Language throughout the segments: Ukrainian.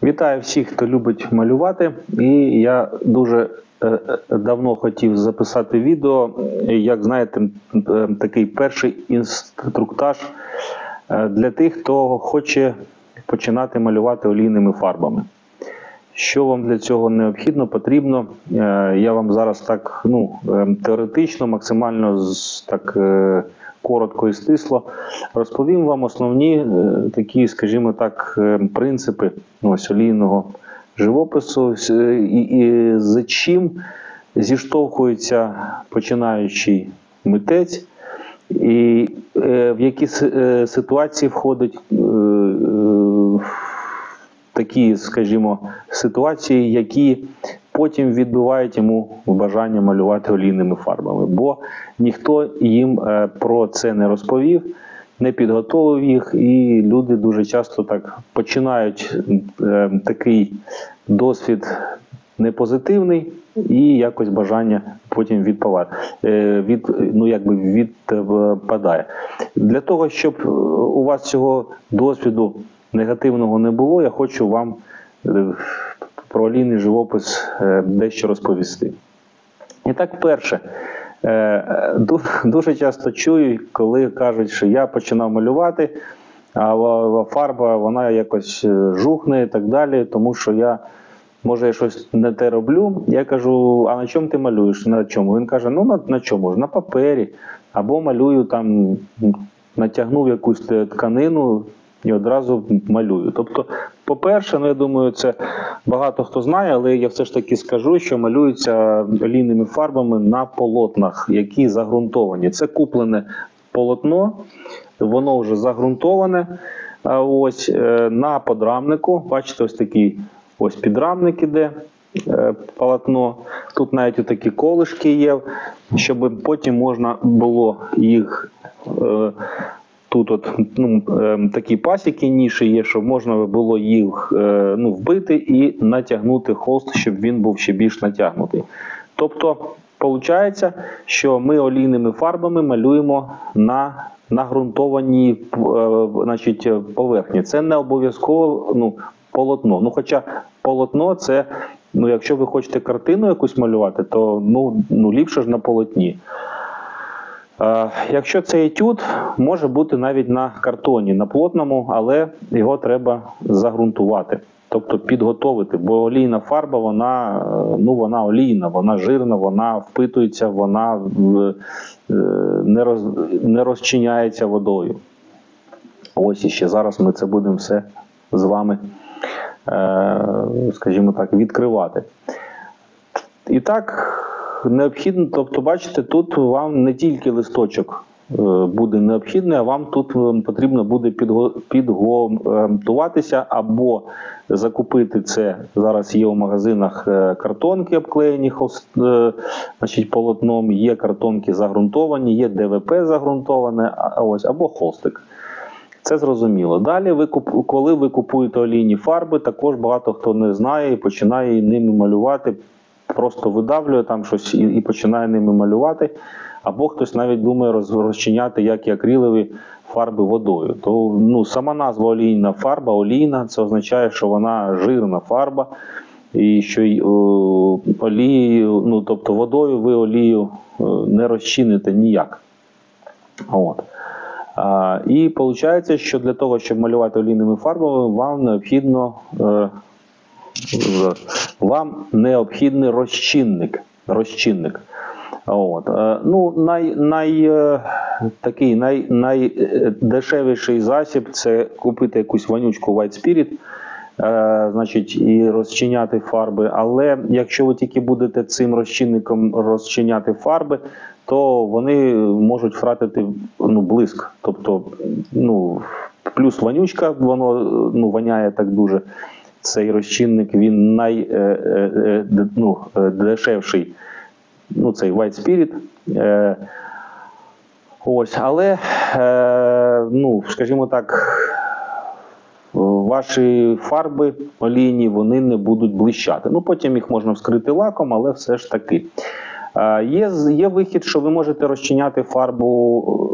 Вітаю всіх, хто любить малювати. І я дуже давно хотів записати відео, як знаєте, такий перший інструктаж для тих, хто хоче починати малювати олійними фарбами. Що вам для цього необхідно, потрібно, я вам зараз так теоретично, максимально так коротко і стисло розповім вам основні такі, скажімо так, принципи олійного живопису і з чим зіштовхується починаючий митець, і в які ситуації входить такі, скажімо, ситуації, які потім відбивають йому бажання малювати олійними фарбами. Бо ніхто їм про це не розповів, не підготовив їх, і люди дуже часто так починають такий досвід непозитивний, і якось бажання потім відпадає. Для того, щоб у вас цього досвіду негативного не було, я хочу вам про олійний живопис дещо розповісти. І так, перше, дуже часто чую, коли кажуть, що я починав малювати, а фарба, вона якось жухне і так далі, тому що я щось не те роблю. Я кажу, а на чому ти малюєш? На чому? Він каже, на чому ж? На папері. Або малюю там, натягнув якусь тканину і одразу малюю. Тобто, по-перше, я думаю, це багато хто знає, але я все ж таки скажу, що малюються олійними фарбами на полотнах, які загрунтовані. Це куплене полотно, воно вже загрунтоване. Ось на подрамнику, бачите, ось такий підрамник іде, полотно. Тут навіть такі колишки є, щоб потім можна було їх, тут такі пасіки, ніші є, щоб можна було їх вбити і натягнути холст, щоб він був ще більш натягнутий. Тобто, виходить, що ми олійними фарбами малюємо на ґрунтованій поверхні. Це не обов'язково полотно. Хоча полотно це, якщо ви хочете картину якусь малювати, то ліпше ж на полотні. Якщо це етюд, може бути навіть на картоні, на плотному, але його треба загрунтувати, тобто підготовити, бо олійна фарба, вона олійна, вона жирна, вона впитується, вона не розчиняється водою. Ось іще зараз ми це будемо все з вами, скажімо так, відкривати. І так, необхідно, тобто, бачите, тут вам не тільки листочок буде необхідний, а вам тут потрібно буде підготуватися або закупити це. Зараз є у магазинах картонки обклеєні полотном, є картонки загрунтовані, є ДВП загрунтоване, або холстик. Це зрозуміло. Далі, коли ви купуєте олійні фарби, також багато хто не знає і починає ними малювати, просто видавлює там щось і починає ними малювати, або хтось навіть думає розчиняти, як і акрилові фарби, водою. То сама назва олійна фарба, олійна, це означає, що вона жирна фарба, і що олією, тобто водою ви олію не розчините ніяк. І виходить, що для того, щоб малювати олійними фарбами, вам необхідний розчинник. Найдешевіший засіб – це купити якусь вонючку White Spirit, і розчиняти фарби. Але якщо ви тільки будете цим розчинником розчиняти фарби, то вони можуть втратити блиск. Тобто, плюс вонючка, воно воняє так дуже. Цей розчинник, він найдешевший, цей White Spirit. Але, скажімо так, ваші фарби олійні, вони не будуть блищати. Потім їх можна вскрити лаком, але все ж таки. Є вихід, що ви можете розчиняти фарбу,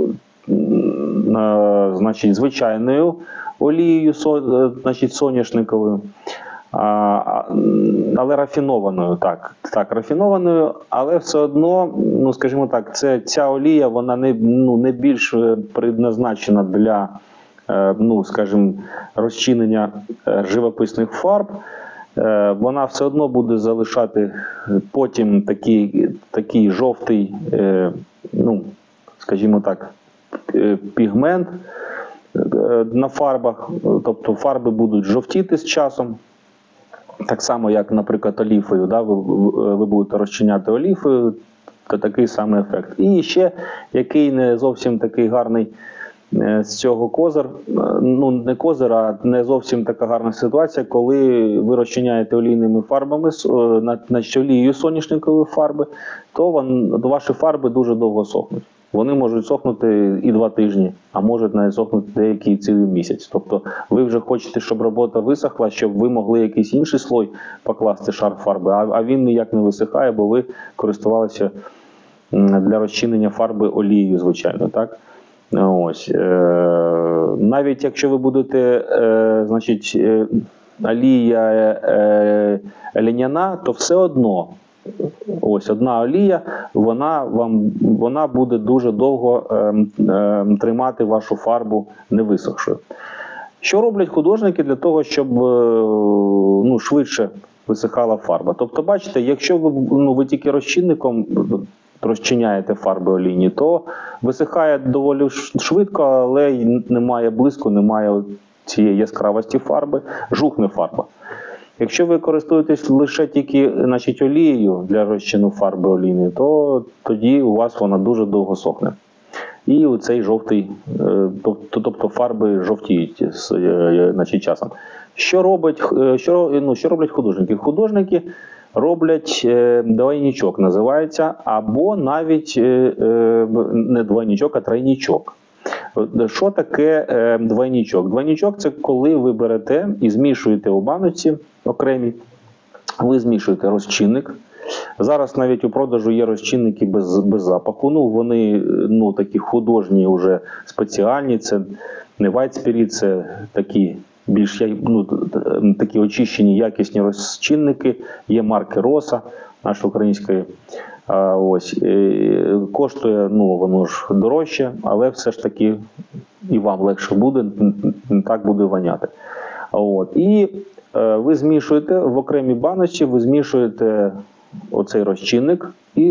звичайною олією, соняшниковою. але рафінованою, так, рафінованою, але все одно, ну, скажімо так, ця олія, вона не більш предназначена для, ну, скажімо, розчинення живописних фарб. Вона все одно буде залишати потім такий жовтий, ну, скажімо так, пігмент на фарбах, тобто фарби будуть жовтіти з часом. Так само, як, наприклад, оліфою, да, ви будете розчиняти оліфою, то такий самий ефект. І ще, який не зовсім такий гарний з цього козир, ну не козир, а не зовсім така гарна ситуація, коли ви розчиняєте олійними фарбами, значить олією соняшникової фарби, то ваші фарби дуже довго сохнуть. Вони можуть сохнути і 2 тижні, а можуть навіть сохнути деякий цілий місяць. Тобто ви вже хочете, щоб робота висохла, щоб ви могли якийсь інший слой покласти, шар фарби, а він ніяк не висихає, бо ви користувалися для розчинення фарби олією, звичайно, так? Ось. Навіть якщо ви будете, значить, олія льняна, то все одно ось одна олія, вона буде дуже довго тримати вашу фарбу не висохшою. Що роблять художники для того, щоб ну, швидше висихала фарба? Тобто, бачите, якщо ви тільки розчинником розчиняєте фарби олійні, то висихає доволі швидко, але немає блиску, немає цієї яскравості фарби, жухне фарба. Якщо ви користуєтесь лише тільки, значить, олією для розчину фарби олійної, то тоді у вас вона дуже довго сохне. І оцей жовтий, тобто фарби жовтіють, значить, часом. Що роблять художники? Художники роблять двойничок, називається, або навіть не двойничок, а тройничок. Що таке двойничок? Двойничок – це коли ви берете і змішуєте у баночці окремі, ви змішуєте розчинник. Зараз навіть у продажу є розчинники без запаху. Ну, вони такі художні, вже спеціальні, це не white spirit, це такі більш такі очищені, якісні розчинники. Є марки Роса, нашої української. Ось. Коштує, воно ж дорожче, але все ж таки і вам легше буде, не так буде воняти. От. І ви змішуєте в окремій баночці, ви змішуєте оцей розчинник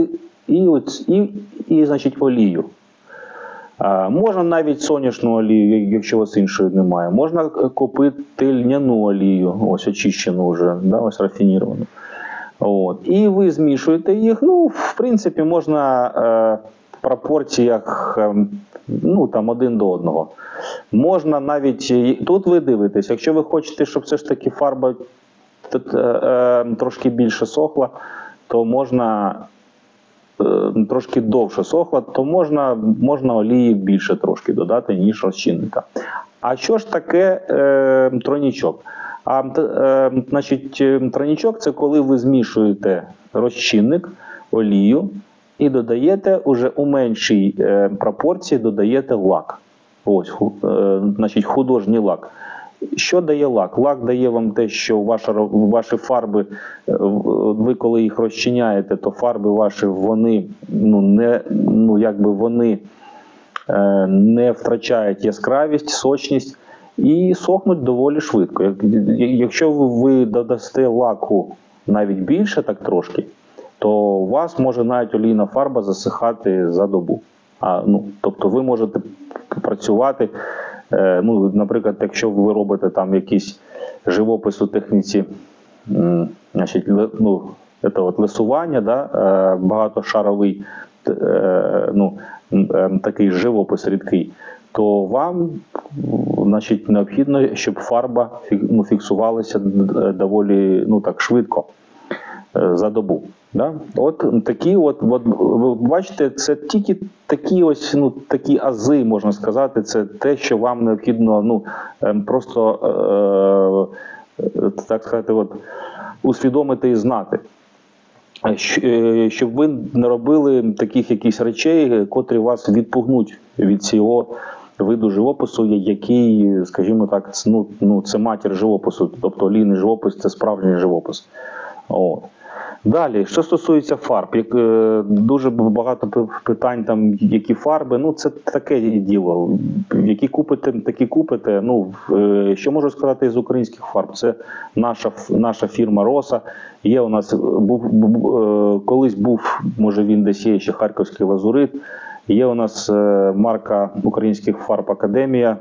і значить, олію. Можна навіть соняшну олію, якщо у вас іншої немає. Можна купити льняну олію, ось очищену вже, да, ось рафініровану. От. І ви змішуєте їх, в принципі, можна в пропорціях там 1 до 1. Можна навіть, тут ви дивитесь, якщо ви хочете, щоб все ж таки фарба трошки більше сохла, то можна трошки довше сохла, то можна олії більше трошки додати, ніж розчинника. А що ж таке тройничок? Значить, тройничок – це коли ви змішуєте розчинник, олію і додаєте уже у меншій пропорції додаєте лак. Ось, значить, художній лак. Що дає лак? Лак дає вам те, що ваші фарби, ви коли їх розчиняєте, то фарби ваші, вони вони не втрачають яскравість, сочність і сохнуть доволі швидко. Якщо ви додасте лаку навіть більше, так трошки, то у вас може навіть олійна фарба засихати за добу. Тобто ви можете працювати, наприклад, якщо ви робите там якийсь живопис у техніці, значить, лесування, да, багатошаровий, такий живопис рідкий, то вам, значить, необхідно, щоб фарба фіксувалася доволі швидко за добу. Да? От такі, ви бачите, це тільки такі такі ази, можна сказати, це те, що вам необхідно просто, так сказати, усвідомити і знати. Щоб ви не робили таких якісь речей, котрі вас відпугнуть від цього виду живопису, який, скажімо так, це матір живопису, тобто олійний живопис – це справжній живопис. От. Далі, що стосується фарб, дуже багато питань, там, які фарби, це таке діло. Які купите, такі купите. Що можу сказати з українських фарб? Це наша фірма «Роса». Є у нас, колись був, може він десь є, ще харківський лазурит. Є у нас марка українських фарб «Академія»,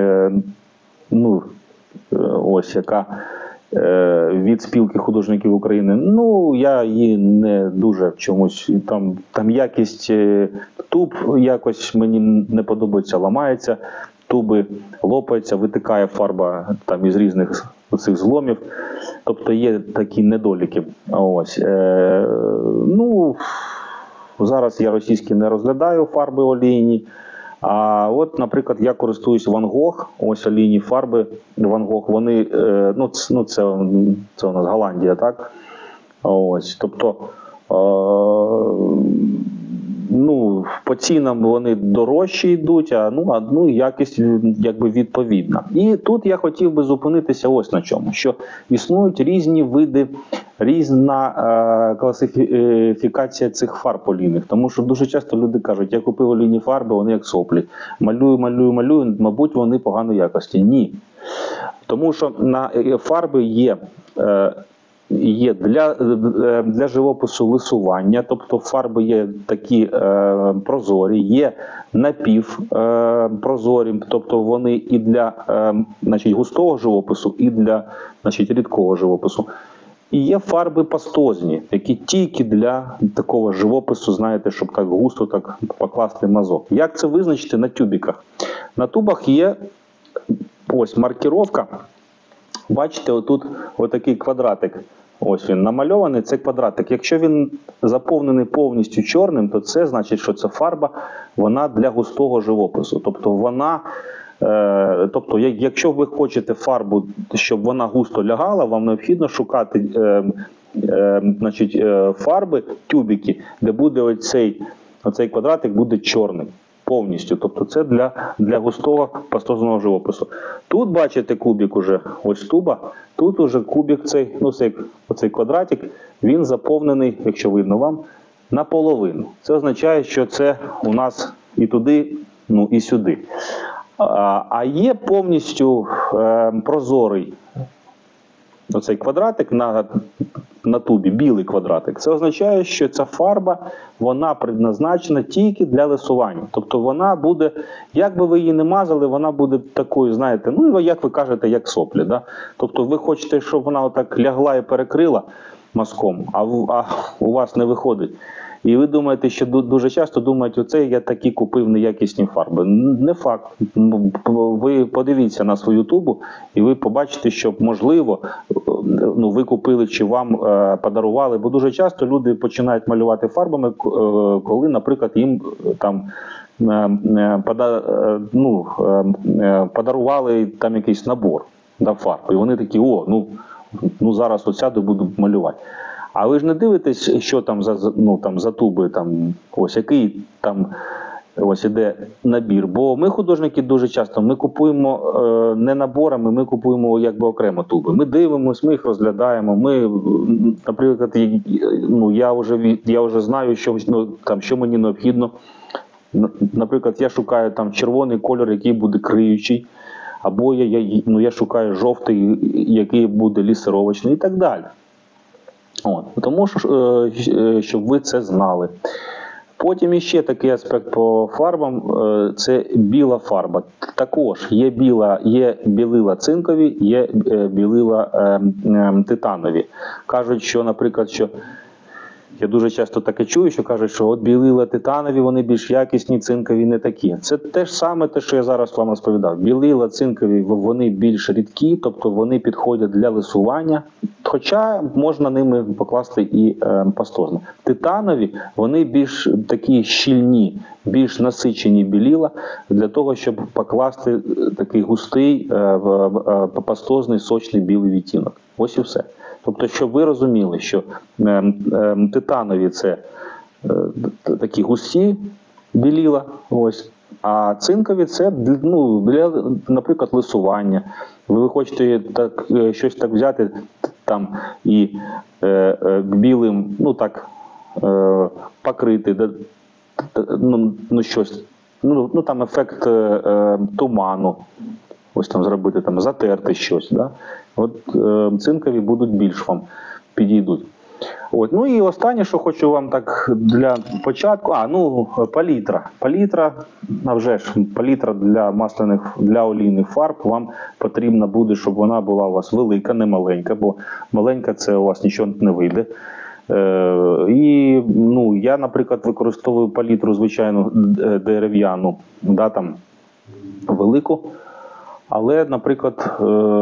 яка від спілки художників України. Я її не дуже чомусь, там якість туб якось мені не подобається, ламається, туби лопаються, витикає фарба там із різних цих зломів. Тобто є такі недоліки. Зараз я російські не розглядаю фарби олійні. А от, наприклад, я користуюсь Ван Гог, ось олійні фарби Ван Гог, вони, це у нас Голландія, так? Тобто, по цінам вони дорожчі йдуть, а якість якби відповідна. І тут я хотів би зупинитися ось на чому, що існують різні види, різна класифікація цих фарб олійних. Тому що дуже часто люди кажуть, я купив олійні фарби, вони як соплі. Малюю, мабуть, вони поганої якості. Ні. Тому що фарби є для живопису лисування, тобто фарби є такі прозорі, є напівпрозорі, тобто вони і для густого живопису, і для рідкого живопису. І є фарби пастозні, які тільки для такого живопису, знаєте, щоб так густо так покласти мазок. Як це визначити на тюбіках? На тубах є ось маркіровка. Бачите, отут отакий квадратик. Ось він намальований, це квадратик. Якщо він заповнений повністю чорним, то це значить, що ця фарба, вона для густого живопису. Тобто, якщо ви хочете фарбу, щоб вона густо лягала, вам необхідно шукати фарби, тюбики, де буде оцей квадратик буде чорний. Повністю. Тобто це для густого пастозного живопису. Тут, бачите, кубик уже, ось туба, тут уже кубик оцей квадратик, він заповнений, якщо видно вам, наполовину. Це означає, що це у нас і туди, і сюди. А є повністю прозорий оцей квадратик на тубі, білий квадратик. Це означає, що ця фарба, вона предназначена тільки для лисування. Тобто вона буде, як би ви її не мазали, вона буде такою, знаєте, як ви кажете, як соплі. Да? Тобто ви хочете, щоб вона отак лягла і перекрила мазком, а у вас не виходить. І ви думаєте, що дуже часто думають, оце я такі купив неякісні фарби. Не факт. Ви подивіться на свою тубу і ви побачите, що можливо ви купили чи вам подарували. Бо дуже часто люди починають малювати фарбами, коли, наприклад, їм там подарували там якийсь набор фарб. І вони такі, зараз сяду, буду малювати. А ви ж не дивитесь, що там за туби, який там іде набір. Бо ми, художники, дуже часто ми купуємо не наборами, ми купуємо якби окремо туби. Ми дивимося, ми їх розглядаємо. Ми, наприклад, я вже знаю, що мені необхідно. Наприклад, я шукаю червоний кольор, який буде криючий, або я шукаю жовтий, який буде лісировочний і так далі. Тому що, щоб ви це знали. Потім іще такий аспект по фарбам – це біла фарба. Також є білила цинкові, є білила титанові. Кажуть, що, наприклад, я дуже часто таке чую, що кажуть, що от білила титанові, вони більш якісні, цинкові не такі. Це те ж саме, що я зараз вам розповідав. Білила цинкові, вони більш рідкі, тобто вони підходять для лисування, хоча можна ними покласти і пастозно. Титанові, вони більш такі щільні, більш насичені білила, для того, щоб покласти такий густий, пастозний, сочний білий відтінок. Ось і все. Тобто, щоб ви розуміли, що титанові – це такі густі біліла, А цинкові це ну, для, наприклад, лисування. Ви хочете так, щось так взяти там і білим, ну так, покрити, ну щось, ну там ефект туману, ось там зробити, там затерти щось. Да? От цинкові будуть більш вам підійдуть. От. Ну і останнє, що хочу вам так для початку, палітра. Палітра, а вже ж, палітра для масляних, для олійних фарб вам потрібна буде, щоб вона була у вас велика, не маленька, бо маленька це у вас нічого не вийде. І ну, я, наприклад, використовую палітру, звичайно, дерев'яну, да, там, велику, але, наприклад,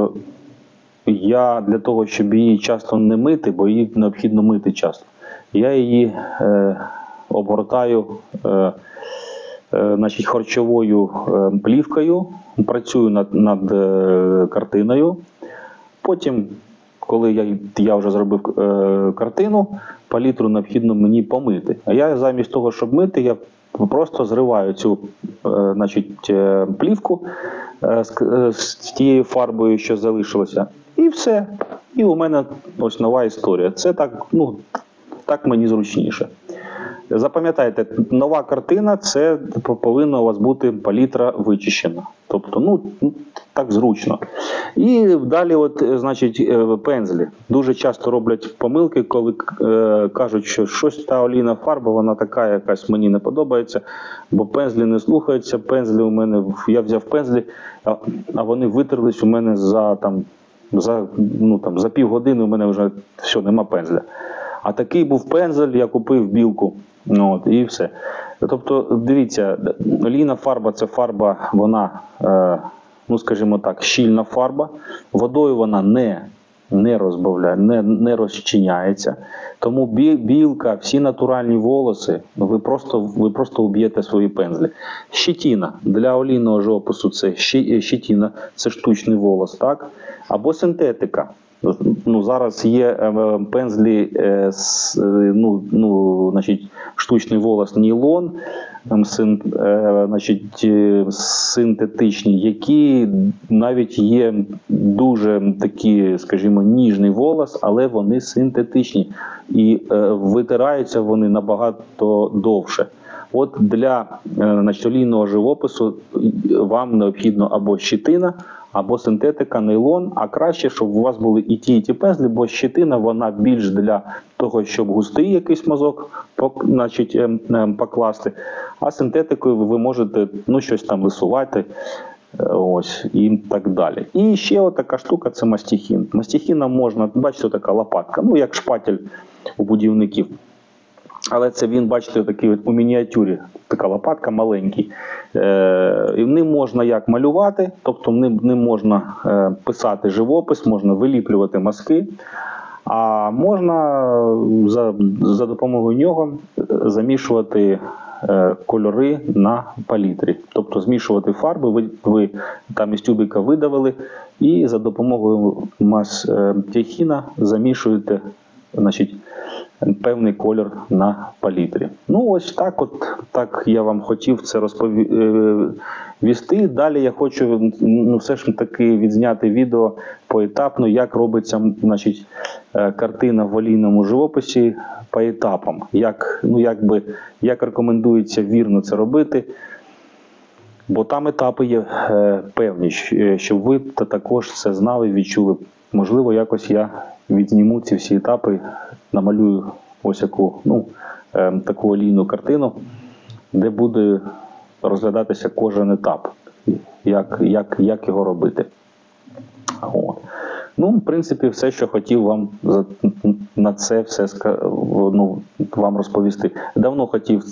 я для того, щоб її часто не мити, бо її необхідно мити часто, я її обгортаю значить, харчовою плівкою, працюю над картиною. Потім, коли я вже зробив картину, палітру необхідно мені помити. А я замість того, щоб мити, я просто зриваю цю значить, плівку з тією фарбою, що залишилося. І все. І у мене ось нова історія. Це так, ну, так мені зручніше. Запам'ятайте, нова картина – це повинна у вас бути палітра вичищена. Тобто, ну, так зручно. І далі, от, значить, пензлі. Дуже часто роблять помилки, коли кажуть, що щось та олійна фарба, вона така якась, мені не подобається, бо пензлі не слухаються. Пензлі у мене, я взяв пензлі, а вони витерлись у мене за півгодини у мене вже все, нема пензля. А такий був пензель, я купив білку, ну, от, і все. Тобто, дивіться, олійна фарба – це фарба, вона, ну, скажімо так, щільна фарба. Водою вона не розбавляє, не розчиняється. Тому білка, всі натуральні волоси, ви просто уб'єте свої пензлі. Щетина. Для олійного живопису це щетина, це штучний волос, так? Або синтетика. Ну, зараз є пензлі, значить, штучний волос нілон, значить, синтетичні, які навіть є дуже такі, скажімо, ніжний волос, але вони синтетичні і витираються вони набагато довше. От для олійного живопису вам необхідно або щетина, або синтетика, нейлон, а краще, щоб у вас були і ті пензлі, бо щетина, вона більш для того, щоб густий якийсь мазок, значить, покласти, а синтетикою ви можете, ну, щось там лисувати, ось, і так далі. І ще отака штука – це мастихін. Мастихіном можна, бачите, така лопатка, ну, як шпатель у будівників. Але це він, бачите, такий у мініатюрі, така лопатка маленький. І ним можна як малювати, тобто ним можна писати живопис, можна виліплювати мазки, а можна за допомогою нього замішувати кольори на палітрі. Тобто змішувати фарби, ви там із тюбика видавили і за допомогою мастихіна замішуєте, значить, певний колір на палітрі. Ну, ось так я вам хотів це розповісти. Далі я хочу, ну, все ж таки відзняти відео поетапно, як робиться, значить, картина в олійному живописі по етапам. Як рекомендується вірно це робити, бо там етапи є певні, щоб ви також це знали, відчули. Можливо, якось я відзніму ці всі етапи, намалюю ось яку, ну, таку олійну картину, де буде розглядатися кожен етап, як його робити. От. Ну, в принципі, все, що хотів вам на це все вам розповісти. Давно хотів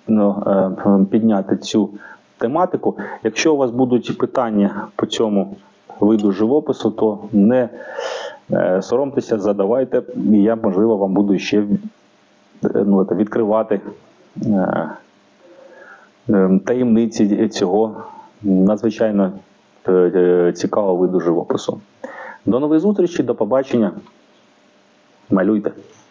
підняти цю тематику. Якщо у вас будуть питання по цьому виду живопису, то не соромтеся, задавайте, і я, можливо, вам буду ще відкривати таємниці цього надзвичайно цікавого виду живопису. До нових зустрічей, до побачення. Малюйте.